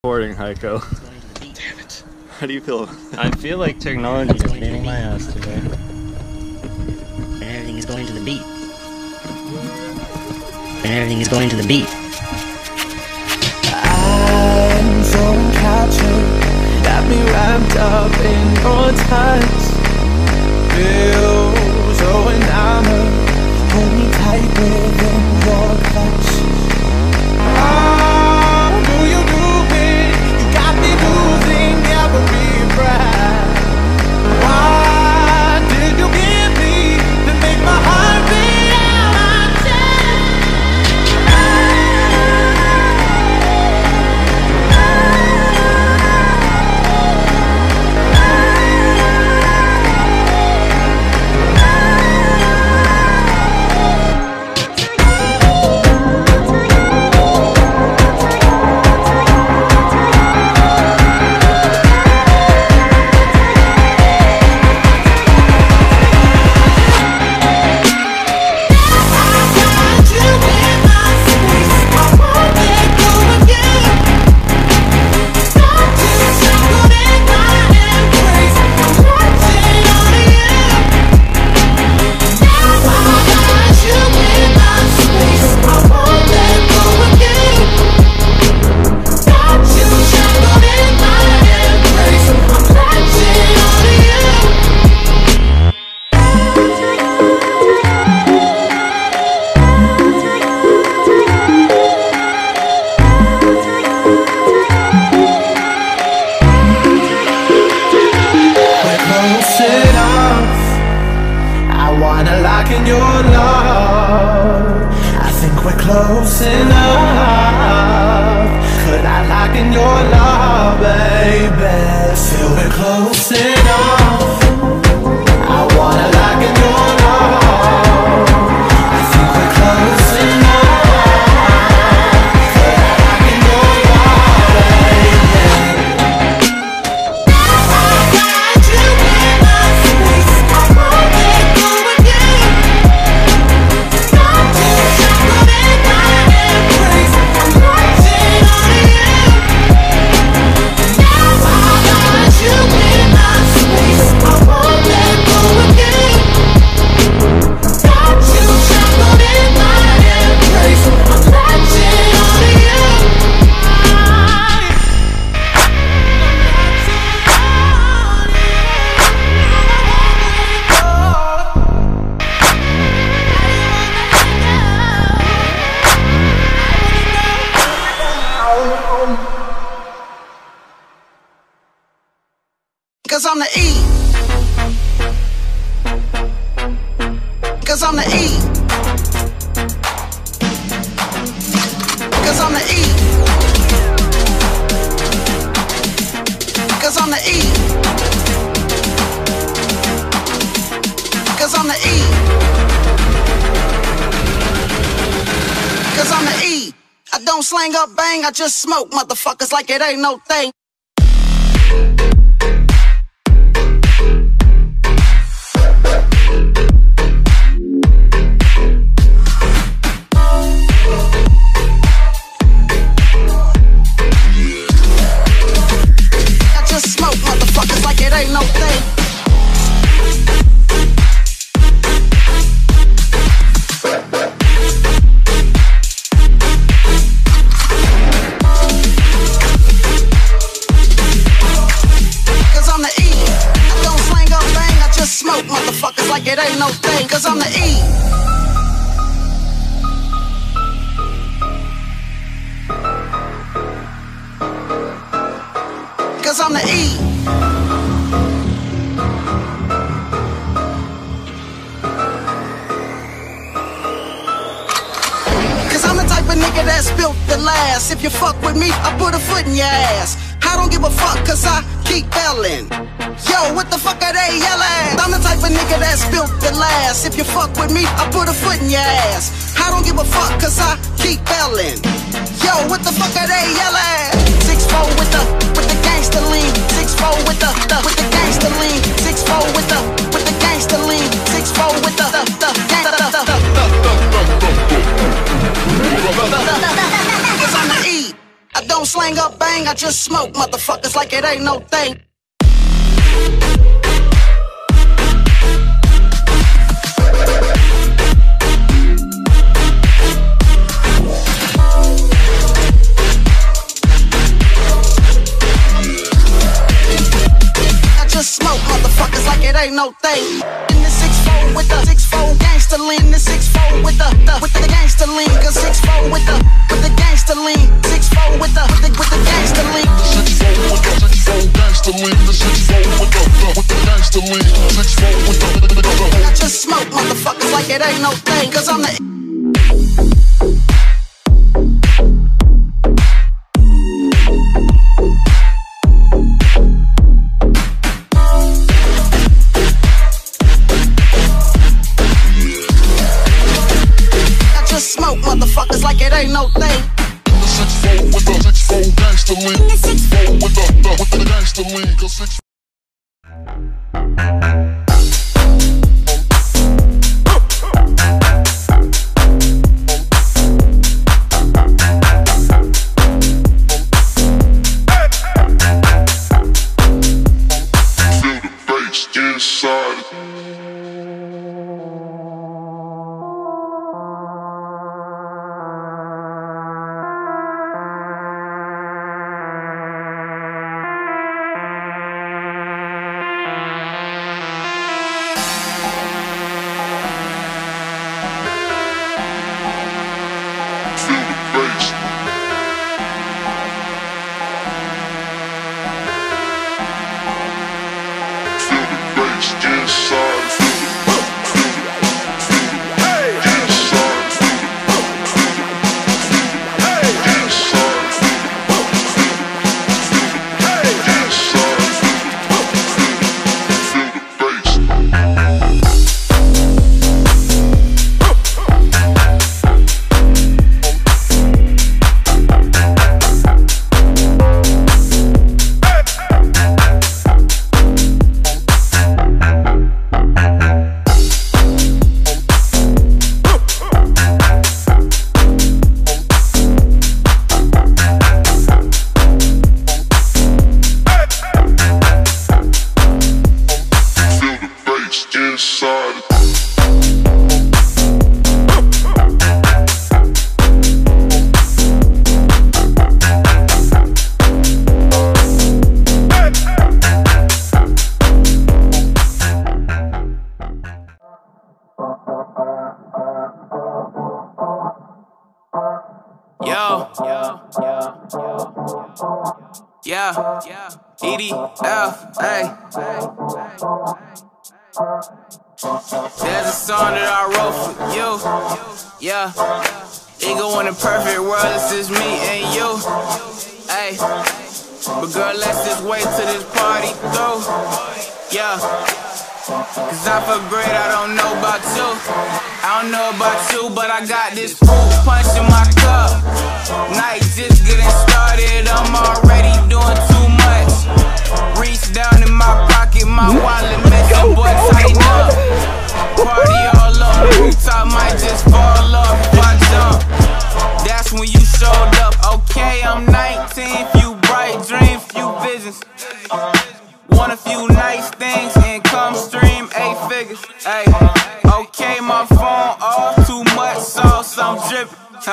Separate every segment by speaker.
Speaker 1: recording, Heiko.
Speaker 2: Damn it.
Speaker 1: How do you feel?
Speaker 3: I feel like technology is beating my ass today.
Speaker 4: And everything is going to the beat. And everything is going to the beat.
Speaker 5: I'm so captured, got me wrapped up in your touch. Feel so enamored, hold me tight within your clutch. Oh, do you do it? You got me losing every breath. Why did you give me to make my heart beat out my chest? Close enough. Could I lock in your love, baby? Feel we're close enough. I wanna lock in your love. I think we're close enough. Could I lock in your love, baby? Now I got you in my space. I won't let go again. Got you shackled in my embrace. I'm watching on you. Now I got you in my space. I won't let go again. Got you shackled in my embrace. I'm latching on you. Cause I'm the E. Cause I'm the E. Cause I'm the E. Cause I'm the E. Cause I'm the E. Cause I'm the E. I don't slang up bang, I just smoke motherfuckers like it ain't no thing. I just smoke motherfuckers like it ain't no thing. Cause I'm the E. I don't slang up bang, I just smoke motherfuckers like it ain't no thing. Cause I'm the E. Cause I'm the E. Cause I'm the type of nigga that's built to last. If you fuck with me, I put a foot in your ass. I don't give a fuck cause I keep belling. Yo, what the fuck are they yelling? I'm the type of nigga that's built to last. If you fuck with me, I put a foot in your ass. I don't give a fuck cause I keep belling. Yo, what the fuck are they yelling? 6'4" with the gangsta lean. 6'4" with the gangsta lean. 6'4" with the gangsta lean. 6'4" with the gangsta. Cause I'm the E. I don't slang up bang, I just smoke motherfuckers like it ain't no thing. Smoke motherfuckers like it ain't no thing. In the 6-4 with the 6-4 gangsta lean. The 6-4 with the gangsta lean. Cause 6-4 with the gangsta lean. 6-4 with the gangsta lean. The 6-4 with the gangsta lean. The 6-4 with the gangsta lean. 6-4 with the I just smoke motherfuckers like it ain't no thing. Cause I'm the smoke motherfuckers like it ain't no thing. The 6-4 with the 6-4 gangsta lean. The 6-4 with the gangsta lean. Cause 6 feel the bass inside. There's a song that I wrote for you. Yeah, Ego in a perfect world, it's just me and you. Ay, but girl, let's just wait till this party through. Yeah, cause I feel great, I don't know about you. I don't know about you, but I got this fruit punch in my cup. Night just getting started, I'm already doing too much. Reach down in my pocket, my wallet missing, boy, tighten up. Party all on the rooftop, might just fall off if I jump. That's when you showed up. Okay, I'm 19, few bright dreams, few visions. Want a few nice things, income stream, 8 figures. Ay, okay, my phone off, too much sauce, I'm dripping.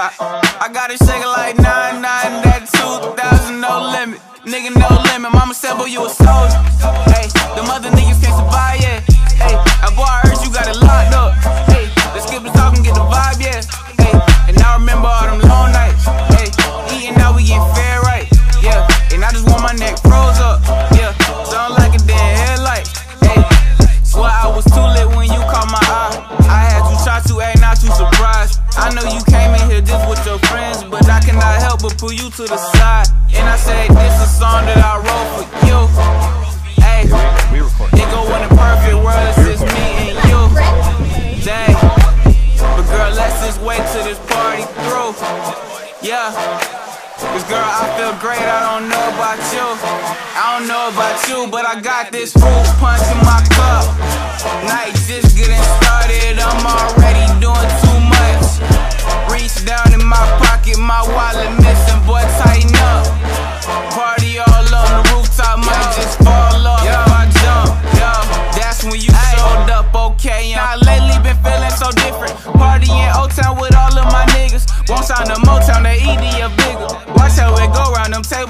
Speaker 5: I got it shaking like 99, that 2000, no limit. Nigga, no limit. Mama said, boy, you a soldier. Hey, them other niggas can't survive, yeah. Hey, boy, I heard you got it locked up. Hey, let's skip the talk and get the vibe, yeah. Hey, and I remember all them long nights. Hey, eating now we getting fair right. Yeah, and I just want my neck froze up. Yeah, sound like a damn headlight. Hey, swear I was too lit when you caught my eye. I had to try to act not too surprised. I know you came in here just with your friends, but I cannot help but pull you to the side. And I say this a song that I wrote for you. Hey, it go in a perfect world, it's just me and you. Dang, but girl, let's just wait till this party through. Yeah, cause girl, I feel great, I don't know about you. I don't know about you, but I got this fruit punch in my cup. Night just getting started, I'm already doing too much. Reach down in my pocket, my wallet missing, boy, tighten up.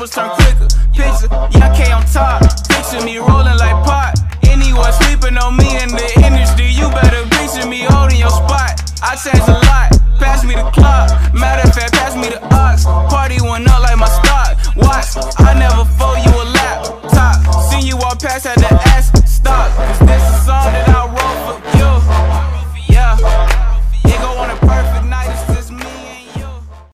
Speaker 1: cameras turn quick.